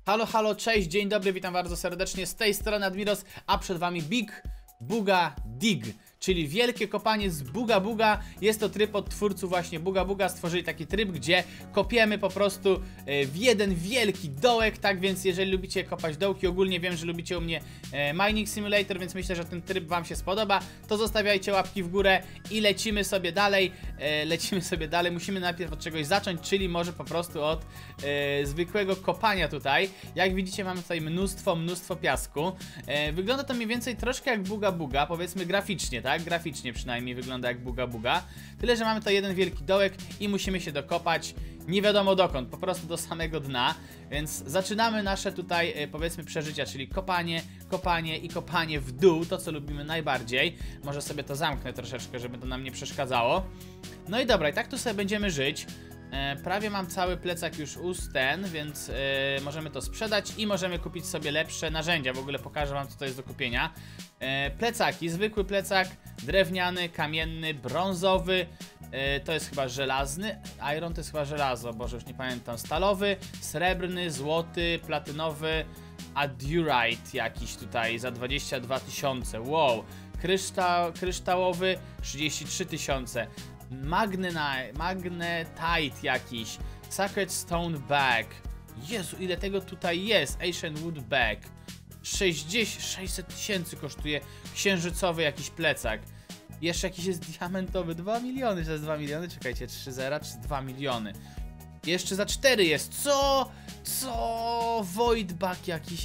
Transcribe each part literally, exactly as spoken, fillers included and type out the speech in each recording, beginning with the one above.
Halo, halo, cześć, dzień dobry, witam bardzo serdecznie, z tej strony Admiros, a przed wami Big Buga Dig, czyli wielkie kopanie z Buga Buga. Jest to tryb od twórców właśnie Buga Buga, stworzyli taki tryb, gdzie kopiemy po prostu w jeden wielki dołek. Tak więc jeżeli lubicie kopać dołki, ogólnie wiem, że lubicie u mnie Mining Simulator, więc myślę, że ten tryb wam się spodoba, to zostawiajcie łapki w górę i lecimy sobie dalej, lecimy sobie dalej, musimy najpierw od czegoś zacząć, czyli może po prostu od e, zwykłego kopania tutaj. Jak widzicie, mamy tutaj mnóstwo, mnóstwo piasku. E, wygląda to mniej więcej troszkę jak Buga Buga, powiedzmy graficznie, tak? Graficznie przynajmniej wygląda jak Buga Buga. Tyle, że mamy to jeden wielki dołek i musimy się dokopać nie wiadomo dokąd, po prostu do samego dna. Więc zaczynamy nasze tutaj e, powiedzmy przeżycia, czyli kopanie, kopanie i kopanie w dół, to co lubimy najbardziej. Może sobie to zamknę troszeczkę, żeby to nam nie przeszkadzało. No i dobra, i tak tu sobie będziemy żyć. E, prawie mam cały plecak już usten, więc e, możemy to sprzedać i możemy kupić sobie lepsze narzędzia. W ogóle pokażę wam, co to jest do kupienia. E, plecaki, zwykły plecak, drewniany, kamienny, brązowy, e, to jest chyba żelazny, iron to jest chyba żelazo, boże już nie pamiętam, stalowy, srebrny, złoty, platynowy, a durite jakiś tutaj za dwadzieścia dwa tysiące, wow, Kryształ, kryształowy trzydzieści trzy tysiące. Magnetite, magnetite jakiś, Sacred Stone Bag. Jezu, ile tego tutaj jest. Ancient Wood Bag. sześćdziesiąt, sześćset tysięcy kosztuje księżycowy jakiś plecak. Jeszcze jakiś jest diamentowy, dwa miliony, to jest dwa miliony, czekajcie, trzy zera czy dwa miliony. Jeszcze za cztery jest, co? Co? Void Bag jakiś.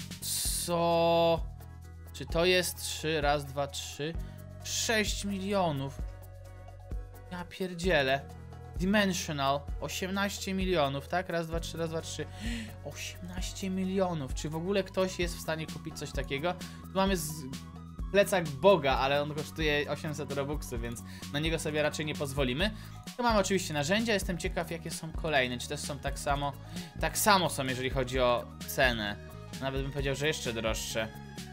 Co? Czy to jest trzy, raz, dwa, trzy, sześć milionów. Ja pierdzielę. Dimensional, osiemnaście milionów, tak? Raz, dwa, trzy, raz, dwa, trzy. osiemnaście milionów. Czy w ogóle ktoś jest w stanie kupić coś takiego? Tu mamy z... plecak Boga, ale on kosztuje osiemset robuxów, więc na niego sobie raczej nie pozwolimy. Tu mamy oczywiście narzędzia, jestem ciekaw, jakie są kolejne. Czy też są tak samo? Tak samo są, jeżeli chodzi o cenę. Nawet bym powiedział, że jeszcze droższe.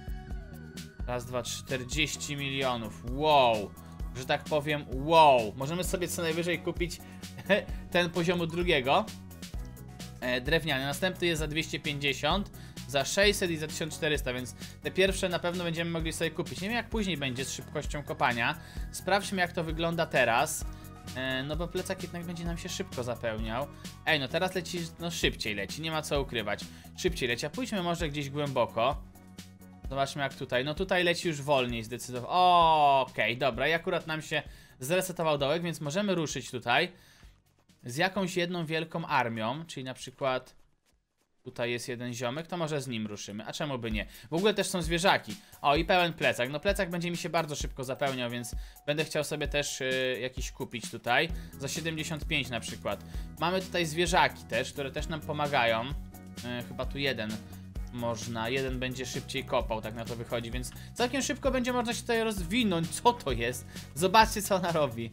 Raz, dwa, czterdzieści milionów. Wow. Że tak powiem, wow. Możemy sobie co najwyżej kupić ten poziomu drugiego. E, drewniany. Następny jest za dwieście pięćdziesiąt, za sześćset i za tysiąc czterysta, więc te pierwsze na pewno będziemy mogli sobie kupić. Nie wiem, jak później będzie z szybkością kopania. Sprawdźmy, jak to wygląda teraz. E, no bo plecak jednak będzie nam się szybko zapełniał. Ej, no teraz leci, no szybciej leci, nie ma co ukrywać. Szybciej leci, a pójdźmy może gdzieś głęboko. Zobaczmy jak tutaj, no tutaj leci już wolniej zdecydowanie. Okej, okay, dobra, i akurat nam się zresetował dołek, więc możemy ruszyć tutaj z jakąś jedną wielką armią, czyli na przykład tutaj jest jeden ziomek, to może z nim ruszymy, a czemu by nie? W ogóle też są zwierzaki. O, i pełen plecak, no plecak będzie mi się bardzo szybko zapełniał, więc będę chciał sobie też y, jakiś kupić tutaj, za siedemdziesiąt pięć na przykład. Mamy tutaj zwierzaki też, które też nam pomagają, y, chyba tu jeden można, jeden będzie szybciej kopał, tak na to wychodzi, więc całkiem szybko będzie można się tutaj rozwinąć. Co to jest? Zobaczcie, co ona robi.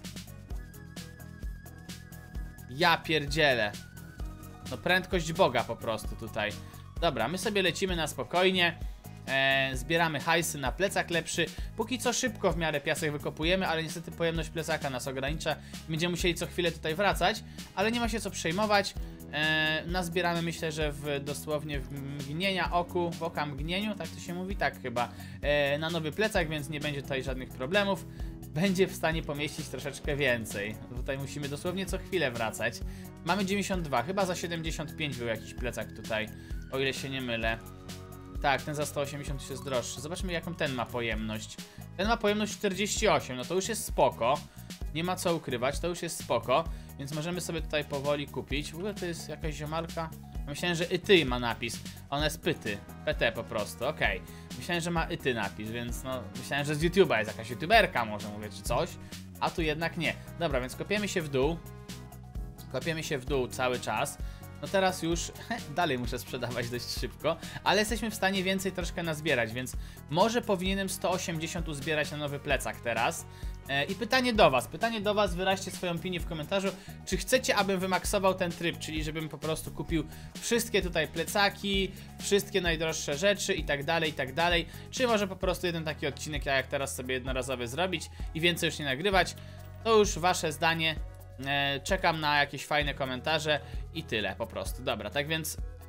Ja pierdzielę. No prędkość Boga po prostu tutaj. Dobra, my sobie lecimy na spokojnie. Eee, zbieramy hajsy na plecak lepszy. Póki co szybko w miarę piasek wykopujemy, ale niestety pojemność plecaka nas ogranicza. Będziemy musieli co chwilę tutaj wracać, ale nie ma się co przejmować. Eee, nazbieramy, myślę, że w dosłownie w mgnienia oku, w oka mgnieniu, tak to się mówi, tak chyba, eee, na nowy plecak, więc nie będzie tutaj żadnych problemów. Będzie w stanie pomieścić troszeczkę więcej. Tutaj musimy dosłownie co chwilę wracać. Mamy dziewięćdziesiąt dwa, chyba za siedemdziesiąt pięć był jakiś plecak tutaj, o ile się nie mylę. Tak, ten za sto osiemdziesiąt jest droższy. Zobaczmy, jaką ten ma pojemność. Ten ma pojemność czterdzieści osiem, no to już jest spoko. Nie ma co ukrywać, to już jest spoko. Więc możemy sobie tutaj powoli kupić. W ogóle to jest jakaś ziomalka. Myślałem, że Yty ma napis. Ona jest Pyty. P T po prostu, okej. Okay. Myślałem, że ma Yty napis, więc no... Myślałem, że z YouTube'a jest jakaś youtuberka może, mówię, czy coś. A tu jednak nie. Dobra, więc kopiemy się w dół. Kopiemy się w dół cały czas. No teraz już dalej muszę sprzedawać dość szybko, ale jesteśmy w stanie więcej troszkę nazbierać, więc może powinienem sto osiemdziesiąt uzbierać na nowy plecak teraz. E, I pytanie do was, pytanie do was, wyraźcie swoją opinię w komentarzu, czy chcecie, abym wymaksował ten tryb, czyli żebym po prostu kupił wszystkie tutaj plecaki, wszystkie najdroższe rzeczy i tak dalej, i tak dalej, czy może po prostu jeden taki odcinek, jak teraz sobie jednorazowy zrobić i więcej już nie nagrywać. To już wasze zdanie. Czekam na jakieś fajne komentarze i tyle po prostu. Dobra, tak więc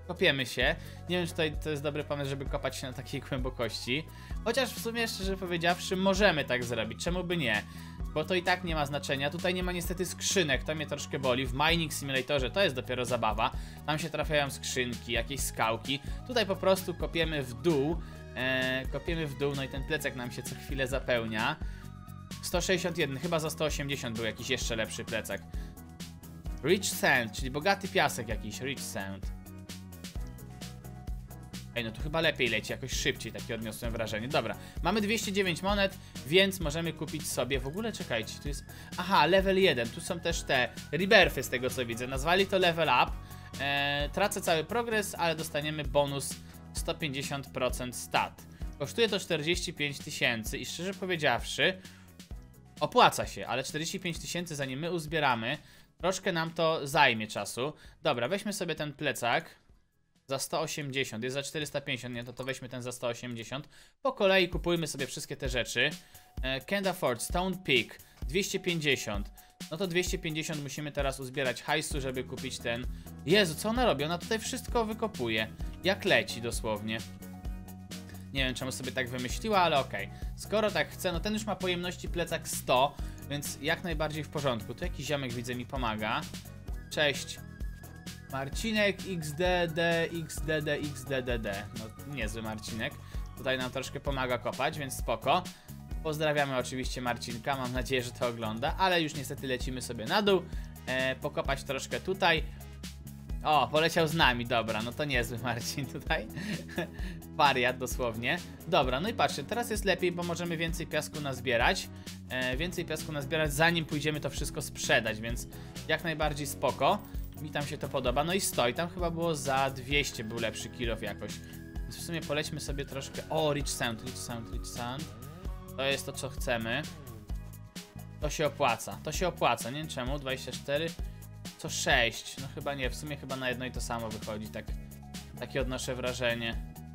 Kopiemy się. Nie wiem, czy tutaj to jest dobry pomysł, żeby kopać się na takiej głębokości. Chociaż w sumie, szczerze powiedziawszy, możemy tak zrobić. Czemu by nie? Bo to i tak nie ma znaczenia. Tutaj nie ma niestety skrzynek, to mnie troszkę boli. W Mining Simulatorze to jest dopiero zabawa. Tam się trafiają skrzynki, jakieś skałki. Tutaj po prostu kopiemy w dół. Eee, kopiemy w dół, no i ten plecak nam się co chwilę zapełnia. sto sześćdziesiąt jeden, chyba za sto osiemdziesiąt był jakiś jeszcze lepszy plecak. Rich Sand, czyli bogaty piasek jakiś, Rich Sand. Ej, no tu chyba lepiej leci, jakoś szybciej, takie odniosłem wrażenie. Dobra, mamy dwieście dziewięć monet, więc możemy kupić sobie, w ogóle czekajcie, tu jest, aha, level jeden, tu są też te rebirthy z tego co widzę, nazwali to level up. eee, Tracę cały progres, ale dostaniemy bonus sto pięćdziesiąt procent stat. Kosztuje to czterdzieści pięć tysięcy i szczerze powiedziawszy opłaca się, ale czterdzieści pięć tysięcy zanim my uzbieramy, troszkę nam to zajmie czasu. Dobra, weźmy sobie ten plecak za sto osiemdziesiąt, jest za czterysta pięćdziesiąt, nie, to to weźmy ten za sto osiemdziesiąt. Po kolei kupujmy sobie wszystkie te rzeczy. e, Can't afford, Stone Peak, dwieście pięćdziesiąt. No to dwieście pięćdziesiąt musimy teraz uzbierać hajsu, żeby kupić ten... Jezu, co ona robi? Ona tutaj wszystko wykopuje. Jak leci dosłownie. Nie wiem, czemu sobie tak wymyśliła, ale okej. Okay. Skoro tak chce, no ten już ma pojemności plecak sto, więc jak najbardziej w porządku. Tu jakiś ziomek widzę mi pomaga. Cześć. Marcinek X D D X D D X D D D. No niezły Marcinek. Tutaj nam troszkę pomaga kopać, więc spoko. Pozdrawiamy oczywiście Marcinka, mam nadzieję, że to ogląda, ale już niestety lecimy sobie na dół. E, pokopać troszkę tutaj. O, poleciał z nami, dobra, no to niezły Marcin tutaj. Wariat dosłownie. Dobra, no i patrzcie, teraz jest lepiej, bo możemy więcej piasku nazbierać. E, więcej piasku nazbierać, zanim pójdziemy to wszystko sprzedać, więc jak najbardziej spoko. Mi tam się to podoba, no i stoi, tam chyba było za dwieście, był lepszy kill-off jakoś. Więc w sumie polećmy sobie troszkę... O, Rich Sand, Rich Sand, Rich Sand. To jest to, co chcemy. To się opłaca, to się opłaca, nie wiem czemu, dwadzieścia cztery, co sześć, no chyba nie, w sumie chyba na jedno i to samo wychodzi, tak, takie odnoszę wrażenie.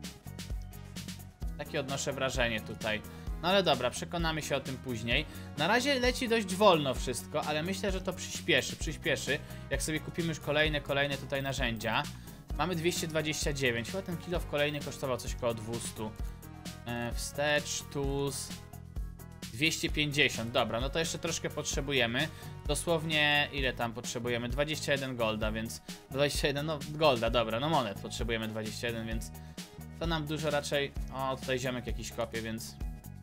Takie odnoszę wrażenie tutaj. No ale dobra, przekonamy się o tym później. Na razie leci dość wolno wszystko, ale myślę, że to przyspieszy, przyspieszy, jak sobie kupimy już kolejne, kolejne tutaj narzędzia. Mamy dwieście dwadzieścia dziewięć, chyba ten kill-off kolejny kosztował coś koło dwieście. E, wstecz, tools... dwieście pięćdziesiąt, dobra, no to jeszcze troszkę potrzebujemy. Dosłownie, ile tam potrzebujemy? dwadzieścia jeden golda, więc... dwadzieścia jeden, no golda, dobra, no monet potrzebujemy dwadzieścia jeden, więc... To nam dużo raczej... O, tutaj ziomek jakiś kopie, więc...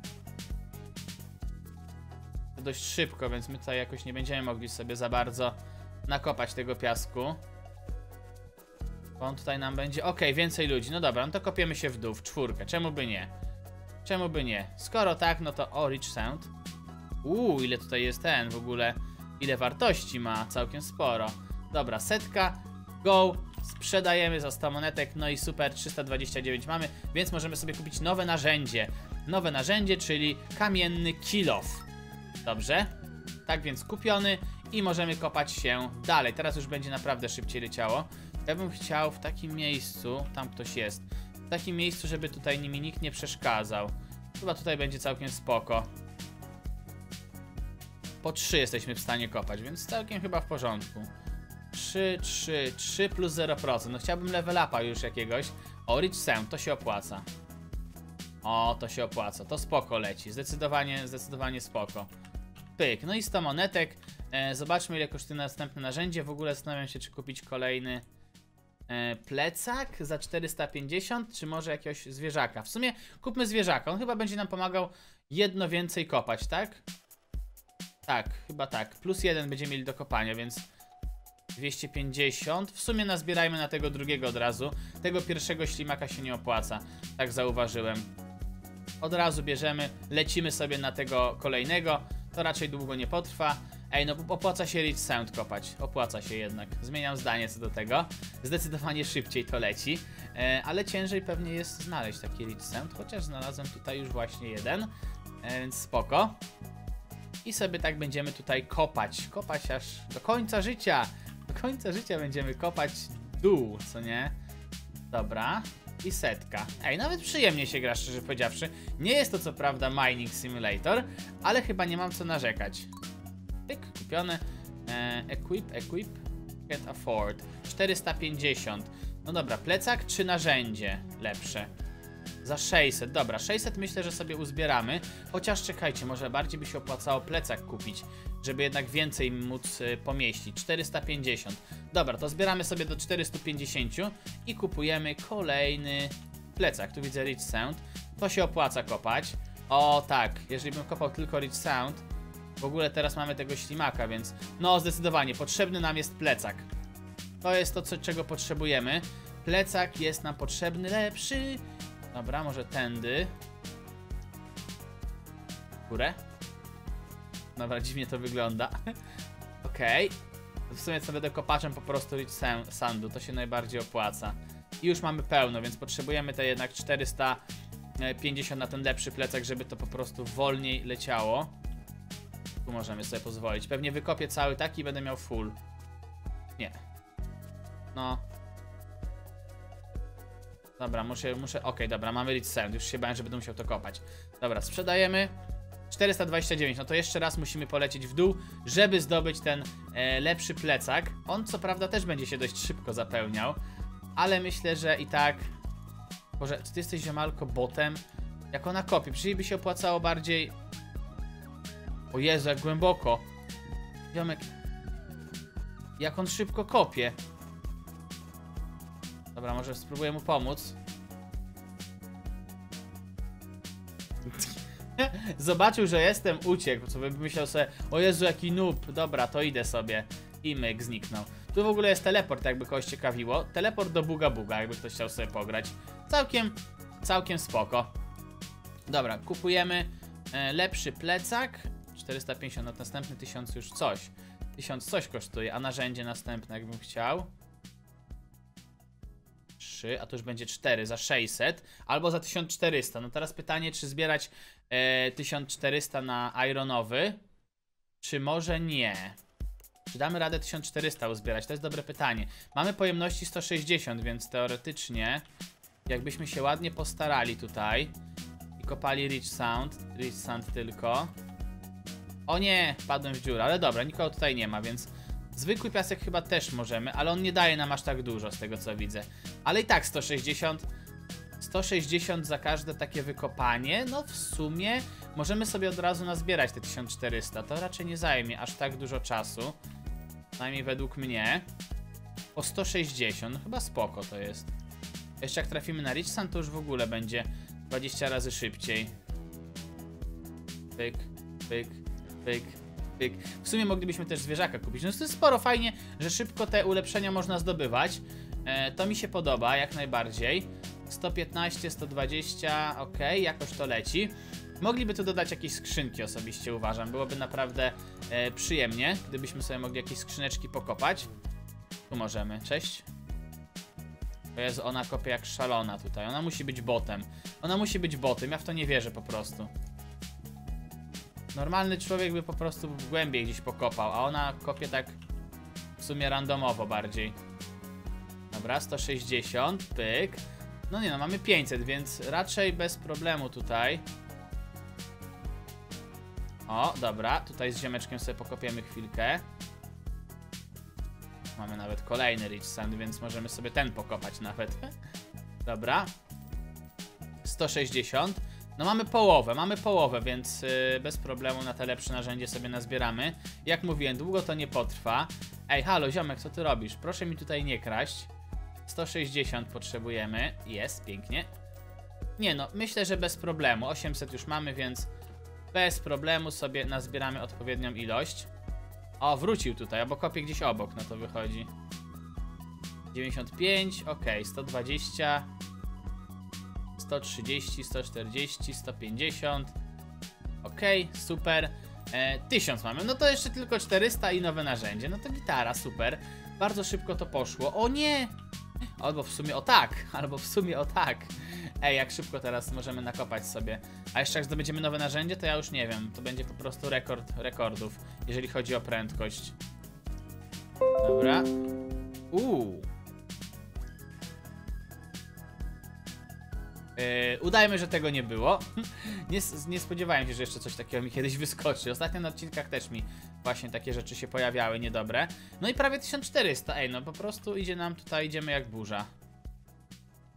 To dość szybko, więc my tutaj jakoś nie będziemy mogli sobie za bardzo nakopać tego piasku. Bo on tutaj nam będzie... Okej, okay, więcej ludzi, no dobra, no to kopiemy się w dół, w czwórkę, czemu by nie? Czemu by nie? Skoro tak, no to... O, Rich Sound. Uuu, ile tutaj jest ten w ogóle... Ile wartości ma? Całkiem sporo. Dobra, setka. Go. Sprzedajemy za sto monetek. No i super, trzysta dwadzieścia dziewięć mamy. Więc możemy sobie kupić nowe narzędzie. Nowe narzędzie, czyli kamienny kill-off. Dobrze. Tak więc kupiony. I możemy kopać się dalej. Teraz już będzie naprawdę szybciej leciało. Ja bym chciał w takim miejscu... Tam ktoś jest. W takim miejscu, żeby tutaj mi nikt nie przeszkadzał. Chyba tutaj będzie całkiem spoko. Po trzy jesteśmy w stanie kopać, więc całkiem chyba w porządku. trzy, trzy, trzy plus zero procent. No chciałbym level upa już jakiegoś. O, Rich Sound, to się opłaca. O, to się opłaca, to spoko leci. Zdecydowanie, zdecydowanie spoko. Pyk, no i sto monetek. e, Zobaczmy, ile kosztuje następne narzędzie. W ogóle zastanawiam się, czy kupić kolejny e, plecak za czterysta pięćdziesiąt, czy może jakiegoś zwierzaka. W sumie kupmy zwierzaka, on chyba będzie nam pomagał jedno więcej kopać, tak? Tak, chyba tak. Plus jeden będziemy mieli do kopania, więc dwieście pięćdziesiąt. W sumie nazbierajmy na tego drugiego od razu. Tego pierwszego ślimaka się nie opłaca. Tak zauważyłem. Od razu bierzemy, lecimy sobie na tego kolejnego. To raczej długo nie potrwa. Ej, no opłaca się Rich Sound kopać. Opłaca się jednak. Zmieniam zdanie co do tego. Zdecydowanie szybciej to leci. E, ale ciężej pewnie jest znaleźć taki Rich Sound. Chociaż znalazłem tutaj już właśnie jeden. E, więc spoko. I sobie tak będziemy tutaj kopać. Kopać aż do końca życia. Do końca życia będziemy kopać dół, co nie? Dobra. I setka. Ej, nawet przyjemnie się gra, szczerze powiedziawszy. Nie jest to co prawda Mining Simulator, ale chyba nie mam co narzekać. Pyk, kupione. E, equip, equip. Can't afford. czterysta pięćdziesiąt. No dobra, plecak czy narzędzie lepsze? Za sześćset, dobra, sześćset myślę, że sobie uzbieramy. Chociaż czekajcie, może bardziej by się opłacało plecak kupić, żeby jednak więcej móc y, pomieścić. czterysta pięćdziesiąt. Dobra, to zbieramy sobie do czterystu pięćdziesięciu i kupujemy kolejny plecak. Tu widzę Rich Sound. To się opłaca kopać. O tak, jeżeli bym kopał tylko Rich Sound. W ogóle teraz mamy tego ślimaka, więc no zdecydowanie potrzebny nam jest plecak. To jest to, co, czego potrzebujemy. Plecak jest nam potrzebny lepszy. Dobra, może tędy. Górę. Dobra, dziwnie to wygląda. Okej. Okay. W sumie co będę kopaczem po prostu Rich Sandu, to się najbardziej opłaca. I już mamy pełno, więc potrzebujemy te jednak czterysta pięćdziesiąt na ten lepszy plecak, żeby to po prostu wolniej leciało. Tu możemy sobie pozwolić. Pewnie wykopię cały taki i będę miał full. Nie. No. Dobra, muszę, muszę, okej, okay, dobra, mamy Rich Sound, już się bałem, że będę musiał to kopać. Dobra, sprzedajemy. czterysta dwadzieścia dziewięć, no to jeszcze raz musimy polecieć w dół, żeby zdobyć ten e, lepszy plecak. On co prawda też będzie się dość szybko zapełniał, ale myślę, że i tak... Boże, czy ty jesteś, ziomalko, botem? Jak ona kopie, przecież by się opłacało bardziej... O Jezu, jak głęboko. Ziomek... Jak on szybko kopie. Dobra, może spróbuję mu pomóc. Zobaczył, że jestem, uciekł. Co by myślał sobie, o Jezu, jaki noob. Dobra, to idę sobie. I myk, zniknął. Tu w ogóle jest teleport, jakby kogoś ciekawiło. Teleport do Buga Buga, jakby ktoś chciał sobie pograć. Całkiem, całkiem spoko. Dobra, kupujemy e, lepszy plecak. czterysta pięćdziesiąt, na następny tysiąc już coś. tysiąc coś kosztuje, a narzędzie następne, jakbym chciał. trzy, a to już będzie cztery za sześćset, albo za tysiąc czterysta. No teraz pytanie, czy zbierać e, tysiąc czterysta na ironowy, czy może nie? Czy damy radę tysiąc czterysta uzbierać? To jest dobre pytanie. Mamy pojemności sto sześćdziesiąt, więc teoretycznie jakbyśmy się ładnie postarali tutaj i kopali Rich Sound, Rich Sound tylko. O nie, padłem w dziurę, ale dobra, nikogo tutaj nie ma, więc zwykły piasek chyba też możemy, ale on nie daje nam aż tak dużo z tego, co widzę. Ale i tak sto sześćdziesiąt, sto sześćdziesiąt za każde takie wykopanie, no w sumie możemy sobie od razu nazbierać te tysiąc czterysta. To raczej nie zajmie aż tak dużo czasu, przynajmniej według mnie. O sto sześćdziesiąt, no chyba spoko to jest. Jeszcze jak trafimy na Rich Sand, to już w ogóle będzie dwadzieścia razy szybciej. Pyk, pyk, pyk, pyk. W sumie moglibyśmy też zwierzaka kupić. No to jest sporo, fajnie, że szybko te ulepszenia można zdobywać. E, to mi się podoba, jak najbardziej. sto piętnaście, sto dwadzieścia, ok, jakoś to leci. Mogliby tu dodać jakieś skrzynki, osobiście uważam. Byłoby naprawdę e, przyjemnie, gdybyśmy sobie mogli jakieś skrzyneczki pokopać. Tu możemy, cześć. To jest, ona kopie jak szalona tutaj. Ona musi być botem. Ona musi być botem, ja w to nie wierzę po prostu. Normalny człowiek by po prostu głębiej gdzieś pokopał, a ona kopie tak w sumie randomowo bardziej. Dobra, sto sześćdziesiąt, pyk. No nie no, mamy pięćset, więc raczej bez problemu tutaj. O, dobra, tutaj z ziomeczkiem sobie pokopiemy chwilkę. Mamy nawet kolejny Rich Sand, więc możemy sobie ten pokopać nawet. Dobra. sto sześćdziesiąt. No mamy połowę, mamy połowę, więc yy, bez problemu na te lepsze narzędzie sobie nazbieramy. Jak mówiłem, długo to nie potrwa. Ej, halo, ziomek, co ty robisz? Proszę mi tutaj nie kraść. sto sześćdziesiąt potrzebujemy. Jest, pięknie. Nie no, myślę, że bez problemu. osiemset już mamy, więc bez problemu sobie nazbieramy odpowiednią ilość. O, wrócił tutaj, albo kopie gdzieś obok, no to wychodzi. dziewięćdziesiąt pięć, ok, sto dwadzieścia, sto trzydzieści, sto czterdzieści, sto pięćdziesiąt. Ok, super. E, tysiąc mamy, no to jeszcze tylko czterysta i nowe narzędzie. No to gitara, super. Bardzo szybko to poszło. O nie! Albo w sumie o tak, albo w sumie o tak. Ej, jak szybko teraz możemy nakopać sobie. A jeszcze jak zdobędziemy nowe narzędzie, to ja już nie wiem. To będzie po prostu rekord rekordów, jeżeli chodzi o prędkość. Dobra. Uuu. Yy, udajmy, że tego nie było. nie, nie spodziewałem się, że jeszcze coś takiego mi kiedyś wyskoczy. Ostatnio na odcinkach też mi właśnie takie rzeczy się pojawiały, niedobre. No i prawie tysiąc czterysta. Ej, no po prostu idzie nam tutaj, idziemy jak burza.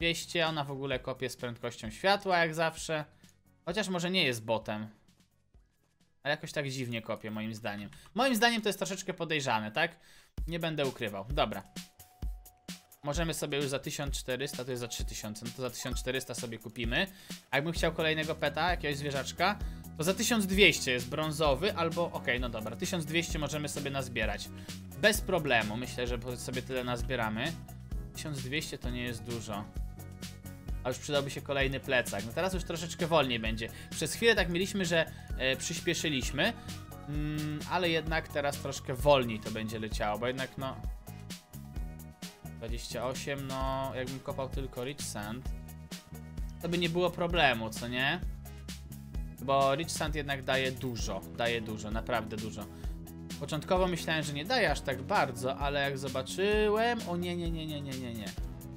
dwieście, ona w ogóle kopie z prędkością światła jak zawsze. Chociaż może nie jest botem. Ale jakoś tak dziwnie kopie moim zdaniem. Moim zdaniem to jest troszeczkę podejrzane, tak? Nie będę ukrywał. Dobra. Możemy sobie już za tysiąc czterysta, to jest za trzy tysiące, no to za tysiąc czterysta sobie kupimy. A jakbym chciał kolejnego peta, jakiegoś zwierzaczka, to za tysiąc dwieście jest brązowy, albo okej, okay, no dobra, tysiąc dwieście możemy sobie nazbierać. Bez problemu, myślę, że sobie tyle nazbieramy. tysiąc dwieście to nie jest dużo. A już przydałby się kolejny plecak. No teraz już troszeczkę wolniej będzie. Przez chwilę tak mieliśmy, że e, przyspieszyliśmy, mm, ale jednak teraz troszkę wolniej to będzie leciało, bo jednak no... dwadzieścia osiem, no jakbym kopał tylko Rich Sand, to by nie było problemu, co nie? Bo Rich Sand jednak daje dużo, daje dużo, naprawdę dużo. Początkowo myślałem, że nie daje aż tak bardzo, ale jak zobaczyłem... O nie, nie, nie, nie, nie, nie, nie.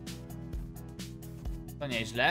To nieźle.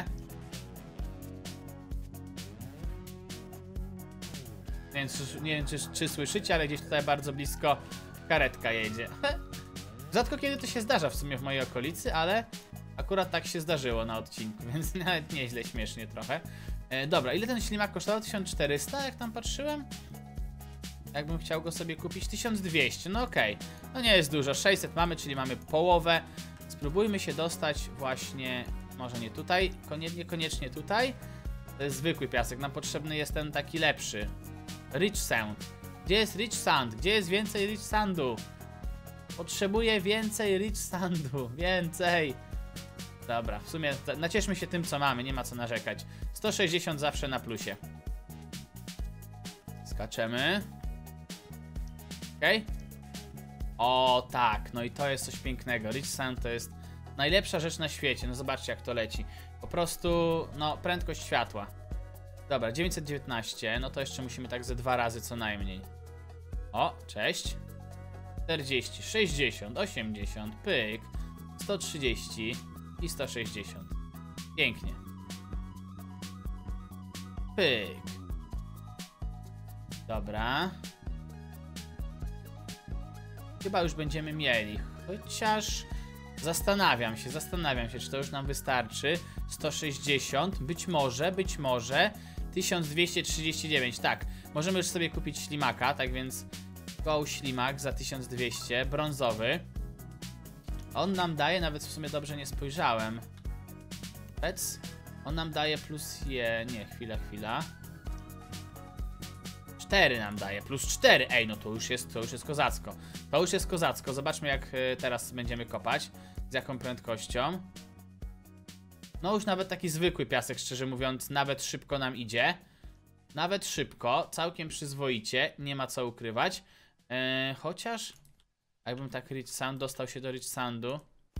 Nie wiem, czy, nie wiem czy, czy słyszycie, ale gdzieś tutaj bardzo blisko karetka jedzie. Rzadko kiedy to się zdarza w sumie w mojej okolicy, ale akurat tak się zdarzyło na odcinku, więc nawet nieźle, śmiesznie trochę. E, dobra, ile ten ślimak kosztował? tysiąc czterysta, jak tam patrzyłem? Jakbym chciał go sobie kupić? tysiąc dwieście, no okej. Okay. No nie jest dużo, sześćset mamy, czyli mamy połowę. Spróbujmy się dostać właśnie, może nie tutaj, niekoniecznie tutaj. To jest zwykły piasek, nam potrzebny jest ten taki lepszy. Rich Sand. Gdzie jest Rich Sand? Gdzie jest więcej Rich Sandu? Potrzebuję więcej Rich Sandu, więcej. Dobra, w sumie nacieszmy się tym, co mamy, nie ma co narzekać. sto sześćdziesiąt zawsze na plusie. Skaczemy. Okej. Okay. O tak, no i to jest coś pięknego. Rich Sand to jest najlepsza rzecz na świecie. No zobaczcie jak to leci. Po prostu, no prędkość światła. Dobra, dziewięćset dziewiętnaście, no to jeszcze musimy tak ze dwa razy co najmniej. O, cześć. czterdzieści, sześćdziesiąt, osiemdziesiąt, pyk, sto trzydzieści i sto sześćdziesiąt. Pięknie. Pyk. Dobra. Chyba już będziemy mieli, chociaż zastanawiam się, zastanawiam się, czy to już nam wystarczy. sto sześćdziesiąt, być może, być może tysiąc dwieście trzydzieści dziewięć, tak. Możemy już sobie kupić ślimaka, tak więc go ślimak za tysiąc dwieście, brązowy. On nam daje, nawet w sumie dobrze nie spojrzałem. Pec. On nam daje plus je... Nie, chwila, chwila. cztery nam daje, plus cztery. Ej, no to już jest, to już jest kozacko. To już jest kozacko. Zobaczmy jak teraz będziemy kopać. Z jaką prędkością. No już nawet taki zwykły piasek, szczerze mówiąc, nawet szybko nam idzie. Nawet szybko, całkiem przyzwoicie, nie ma co ukrywać. Eee, chociaż, jakbym tak Rich Sand dostał się do Rich Sandu.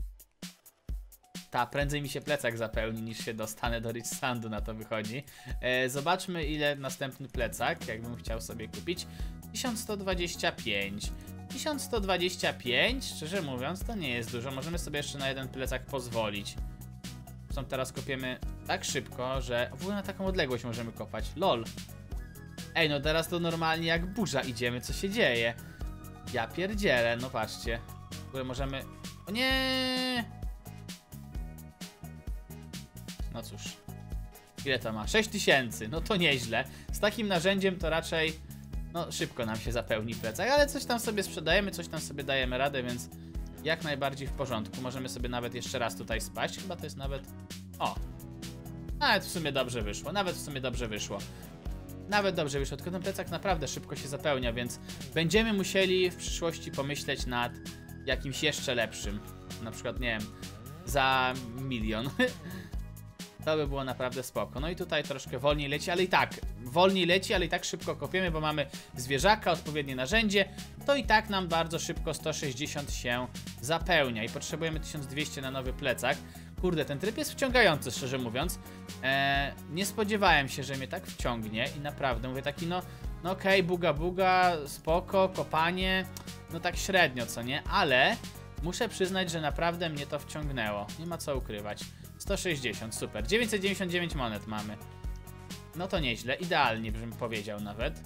Ta, prędzej mi się plecak zapełni niż się dostanę do Rich Sandu, na to wychodzi. Eee, zobaczmy ile następny plecak, jakbym chciał sobie kupić. tysiąc sto dwadzieścia pięć. tysiąc sto dwadzieścia pięć, szczerze mówiąc, to nie jest dużo. Możemy sobie jeszcze na jeden plecak pozwolić. Zresztą teraz kopiemy tak szybko, że w ogóle na taką odległość możemy kopać. Lol. Ej, no teraz to normalnie jak burza idziemy, co się dzieje? Ja pierdzielę, no patrzcie. W ogóle możemy... O nie! No cóż. Ile to ma? sześć tysięcy, no to nieźle. Z takim narzędziem to raczej... No szybko nam się zapełni plecak, ale coś tam sobie sprzedajemy, coś tam sobie dajemy radę, więc... Jak najbardziej w porządku. Możemy sobie nawet jeszcze raz tutaj spaść. Chyba to jest nawet... O! Nawet w sumie dobrze wyszło. Nawet w sumie dobrze wyszło. Nawet dobrze wyszło. Tylko ten plecak naprawdę szybko się zapełnia, więc będziemy musieli w przyszłości pomyśleć nad jakimś jeszcze lepszym. Na przykład, nie wiem, za milion. To by było naprawdę spoko. No i tutaj troszkę wolniej leci, ale i tak wolniej leci, ale i tak szybko kopiemy, bo mamy zwierzaka, odpowiednie narzędzie. To i tak nam bardzo szybko sto sześćdziesiąt się zapełnia i potrzebujemy tysiąc dwieście na nowy plecak. Kurde, ten tryb jest wciągający, szczerze mówiąc. Eee, nie spodziewałem się, że mnie tak wciągnie i naprawdę mówię taki no, no okej, okay, buga buga, spoko, kopanie, no tak średnio, co nie? Ale muszę przyznać, że naprawdę mnie to wciągnęło. Nie ma co ukrywać. sto sześćdziesiąt, super. dziewięćset dziewięćdziesiąt dziewięć monet mamy. No to nieźle, idealnie bym powiedział nawet.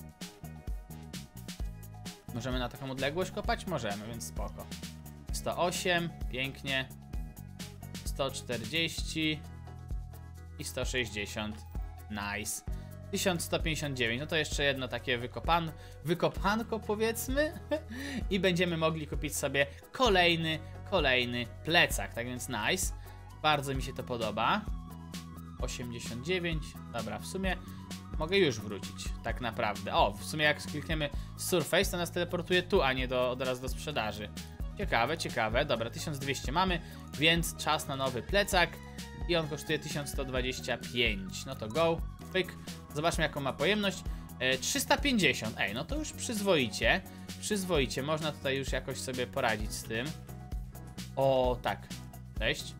Możemy na taką odległość kopać? Możemy, więc spoko. sto osiem, pięknie. sto czterdzieści i sto sześćdziesiąt. Nice. tysiąc sto pięćdziesiąt dziewięć, no to jeszcze jedno takie wykopan, wykopanko powiedzmy i będziemy mogli kupić sobie kolejny, kolejny plecak, tak więc nice, bardzo mi się to podoba. osiemdziesiąt dziewięć, dobra, w sumie mogę już wrócić, tak naprawdę. O, w sumie jak klikniemy Surface, to nas teleportuje tu, a nie do, od razu do sprzedaży. Ciekawe, ciekawe, dobra, tysiąc dwieście mamy, więc czas na nowy plecak i on kosztuje tysiąc sto dwadzieścia pięć, no to go, pyk. Zobaczmy jaką ma pojemność. e, trzysta pięćdziesiąt. Ej, no to już przyzwoicie. Przyzwoicie. Można tutaj już jakoś sobie poradzić z tym. O, tak. Cześć.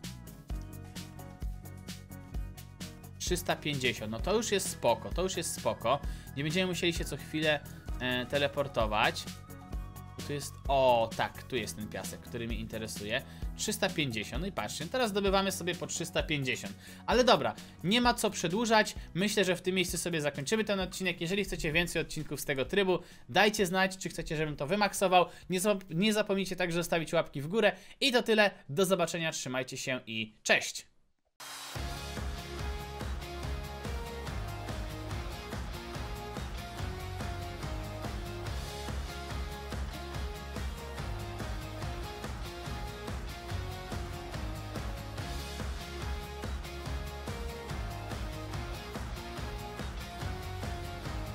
trzysta pięćdziesiąt. No to już jest spoko. To już jest spoko. Nie będziemy musieli się co chwilę e, teleportować. Tu jest... O, tak. Tu jest ten piasek, który mnie interesuje. trzysta pięćdziesiąt. No i patrzcie, teraz zdobywamy sobie po trzysta pięćdziesiąt. Ale dobra, nie ma co przedłużać. Myślę, że w tym miejscu sobie zakończymy ten odcinek. Jeżeli chcecie więcej odcinków z tego trybu, dajcie znać, czy chcecie, żebym to wymaksował. Nie, zap nie zapomnijcie także zostawić łapki w górę. I to tyle. Do zobaczenia, trzymajcie się i cześć!